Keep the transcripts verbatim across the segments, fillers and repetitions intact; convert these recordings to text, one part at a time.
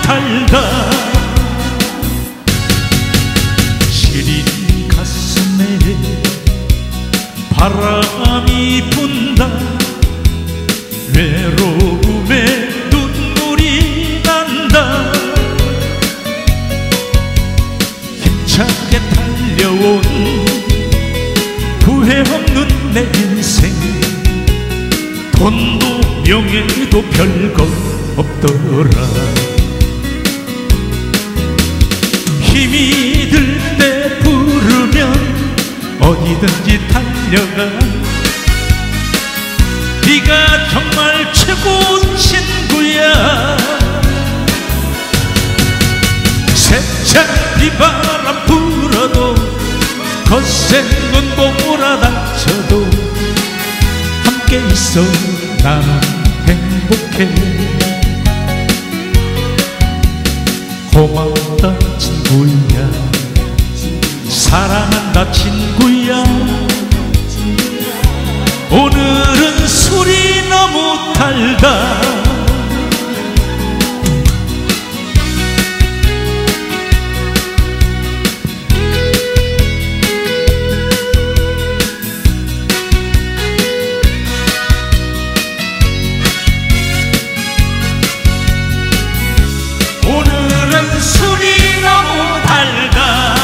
못할다. 시린 가슴에 바람이 분다. 외로움에 눈물이 난다. 힘차게 달려온 후회 없는 내 인생. 돈도 명예도 별거 없더라. 힘이 들 때 부르면 어디든지 달려가. 네가 정말 최고 친구야. 세찬 비바람 불어도 거센 눈 몰아닥쳐도 함께 있어 나는 행복해. 고맙다 친구야. 사랑한다 친구야. 오늘은 술이 너무 달다. 오늘은 술이 너무 달다.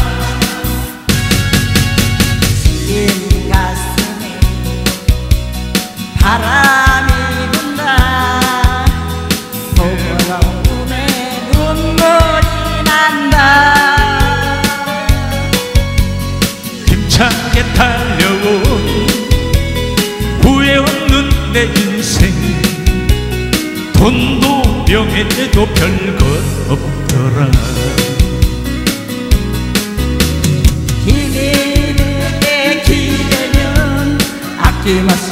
시린 가슴에 바람이 분다. 부러움에 눈물이 난다. 힘차게 달려온 후회 없는 내 인생. 돈도 명예도 별것 없더라. 힘이 들 때 기대면 아낌없이